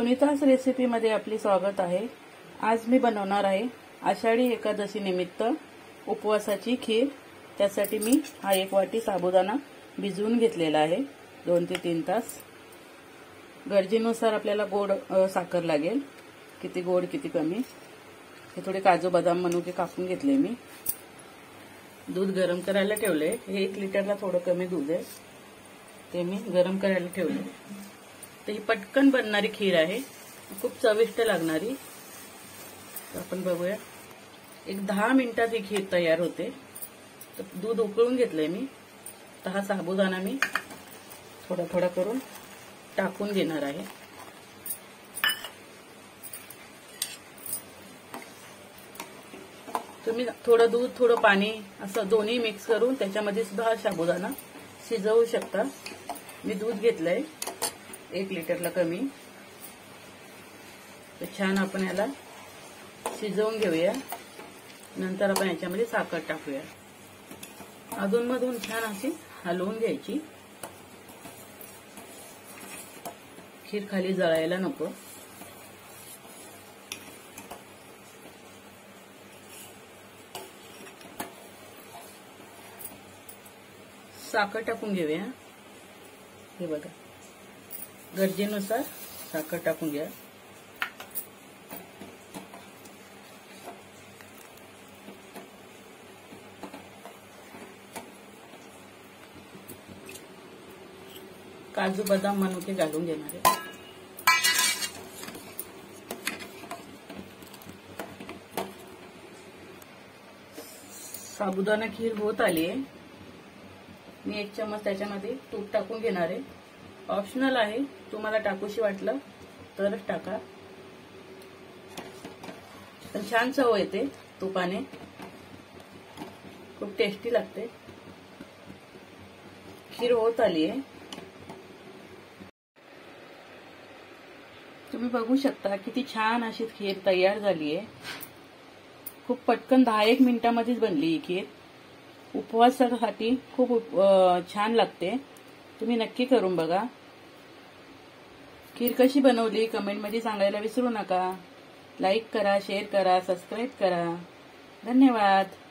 सुनीता's रेसिपीमध्ये आपले स्वागत आहे। आज मी बनवणार आहे आषाढी एकादशी निमित्त उपवासाची खीर। त्यासाठी मी हा 1 वाटी साबुदाणा भिजवून घेतलेला आहे 2 ते 3 तास। गरजेनुसार आपल्याला गोड साखर लागेल, किती गोड किती कमी। हे थोडे काजू बदाम मनुके कापून घेतले मी। दूध गरम करायला ठेवले। हे 1 लिटरला थोडं कमी दूध आहे, ते मी गरम करायला ठेवले। तर ही पटकन बनणारी खीर आहे, खूप चविष्ट लागणारी। आपण बघूया, एक 10 मिनिटात ही खीर तयार होते। तर दूध उकळून घेतलंय मी। तर हा साबुदाणा मी थोडा थोडा करून टाकून घेणार आहे। तुम्ही थोडं दूध थोडं पाणी असं दोन्ही मिक्स करून त्याच्यामध्ये सुद्धा हा साबुदाणा शिजवू शकता। मी दूध घेतलंय 1 लिटरला कमी। तर छान आपण याला शिजवून घेऊया। नंतर आपण याच्यामध्ये साखर टाकूया। अधूनमधून छान अशी हलवून घ्यायची, खीर खाली जळायला नको। साखर टाकून घेऊया। हे बघा, गरजेनुसार साखर टाकून घ्या। काजू बदाम मनुके घालून घेणार आहे। साबुदाणा खीर होत आली आहे। मी 1 चमच त्याच्यामध्ये तूप टाकून घेणार आहे। ऑप्शनल आहे, तुम्हाला टाकूशी वाटलं तरच टाका, पण छान चव येते तुपाने, खूप टेस्टी लागते। खीर होत आली आहे। तुम्ही बघू शकता किती छान अशी खीर तयार झाली आहे। खूप पटकन 10-1 मिनिटांमध्येच बनली ही खीर। उपवासासाठी खूप छान लागते। तुम्ही नक्की करून बघा। खीर कशी बनवली कमेंटमध्ये सांगायला विसरू नका। लाईक करा, शेअर करा, सबस्क्राईब करा। धन्यवाद।